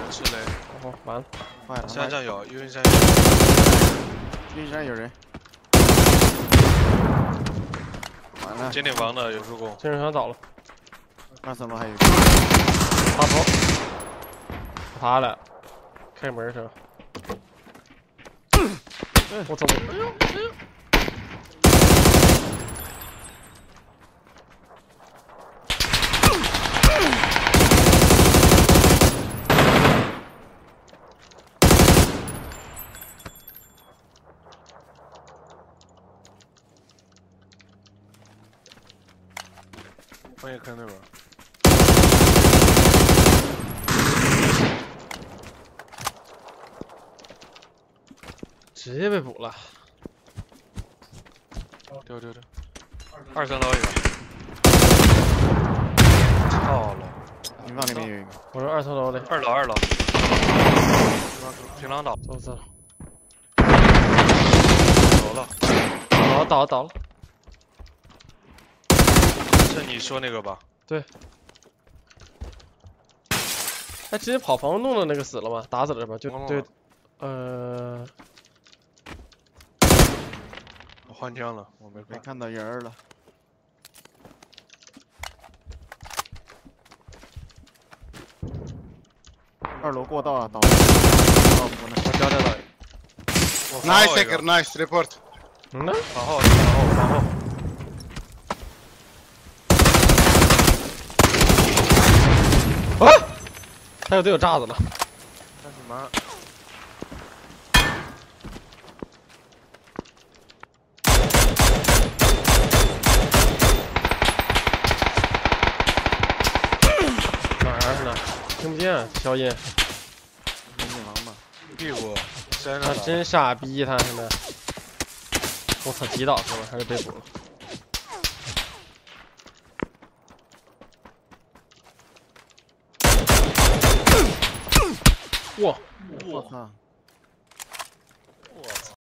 吃雷。 哦，完了， 坏了。 山上有，云山有。 云山有人。完了。 尖顶房的有助攻。 健身房倒了。 23楼还有一个。 大头，他了，开门去了。我走。哎呦哎呦！ 放眼看那边。 直接被补了。 丢。23楼一个。操了！ 平房里面有一个。 我说23楼的。 2楼。平廊倒。 走。 走了。 倒了。 是你说那个吧？ 对。哎，直接跑房弄的那个死了吗？打死了是吧？就对。 我换枪了，我没看到人了。2楼过道了，倒了。 我交代了。 Nice hacker, nice report。 嗯呢？ 往后。 啊！他有队友炸子了。 干什么？ 听不见，小野。 进房吧。 屁股。 他真傻逼，他现在。我操，击倒是吧？还是被捕了？哇！ 我操！